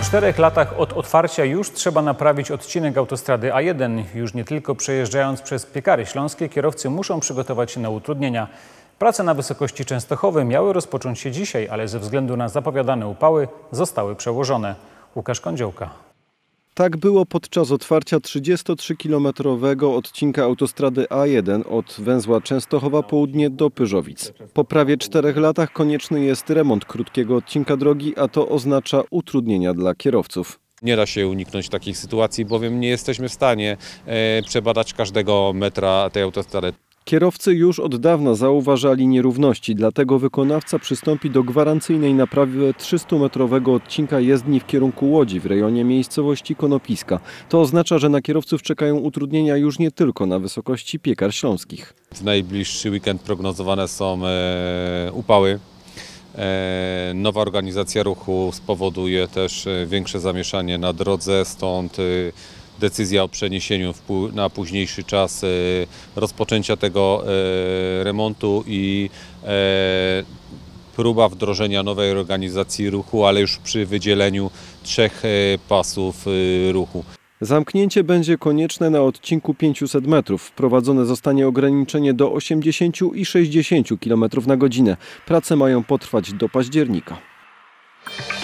Po 4 latach od otwarcia już trzeba naprawić odcinek autostrady A1. Już nie tylko przejeżdżając przez Piekary Śląskie, kierowcy muszą przygotować się na utrudnienia. Prace na wysokości Częstochowy miały rozpocząć się dzisiaj, ale ze względu na zapowiadane upały zostały przełożone. Łukasz Kądziołka. Tak było podczas otwarcia 33-kilometrowego odcinka autostrady A1 od węzła Częstochowa Południe do Pyrzowic. Po prawie 4 latach konieczny jest remont krótkiego odcinka drogi, a to oznacza utrudnienia dla kierowców. Nie da się uniknąć takich sytuacji, bowiem nie jesteśmy w stanie przebadać każdego metra tej autostrady. Kierowcy już od dawna zauważali nierówności, dlatego wykonawca przystąpi do gwarancyjnej naprawy 300-metrowego odcinka jezdni w kierunku Łodzi w rejonie miejscowości Konopiska. To oznacza, że na kierowców czekają utrudnienia już nie tylko na wysokości Piekar Śląskich. W najbliższy weekend prognozowane są upały. Nowa organizacja ruchu spowoduje też większe zamieszanie na drodze, stąd decyzja o przeniesieniu na późniejszy czas rozpoczęcia tego remontu i próba wdrożenia nowej organizacji ruchu, ale już przy wydzieleniu 3 pasów ruchu. Zamknięcie będzie konieczne na odcinku 500 metrów. Wprowadzone zostanie ograniczenie do 80 i 60 km na godzinę. Prace mają potrwać do października.